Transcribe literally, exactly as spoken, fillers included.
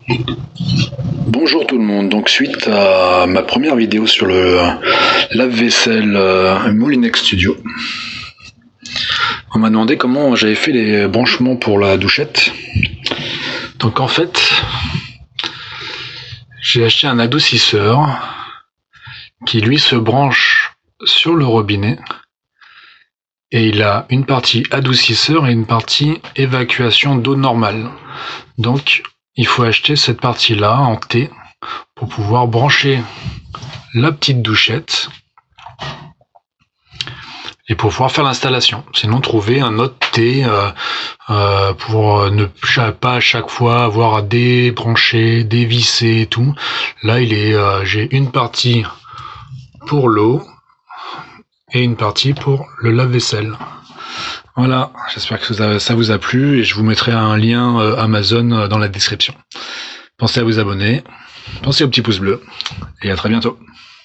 Bonjour tout le monde, donc suite à ma première vidéo sur le lave-vaisselle euh, Moulinex Studio, on m'a demandé comment j'avais fait les branchements pour la douchette. Donc en fait, j'ai acheté un adoucisseur qui lui se branche sur le robinet et il a une partie adoucisseur et une partie évacuation d'eau normale. Donc il faut acheter cette partie-là en T pour pouvoir brancher la petite douchette et pour pouvoir faire l'installation. Sinon, trouver un autre T euh, euh, pour ne pas à chaque fois avoir à débrancher, dévisser et tout. Là, il est, euh, j'ai une partie pour l'eau et une partie pour le lave-vaisselle. Voilà, j'espère que ça vous a plu et je vous mettrai un lien euh, Amazon dans la description. Pensez à vous abonner, pensez au petit pouce bleu et à très bientôt.